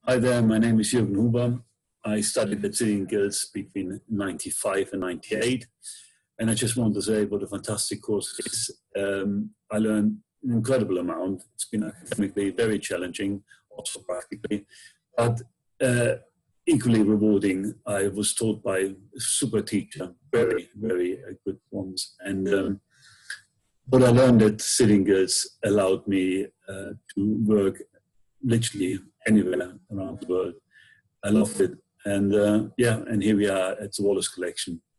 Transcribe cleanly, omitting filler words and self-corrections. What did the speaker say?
Hi there, my name is Jurgen Huber. I studied at Sitting Guilds between 95 and 98. And I just want to say what a fantastic course it is. I learned an incredible amount. It's been academically very challenging, also practically, but equally rewarding. I was taught by a super teacher, very, very good ones. And what I learned at Sitting Guilds allowed me to work literally anywhere around the world. I loved it. And and here we are at the Wallace Collection.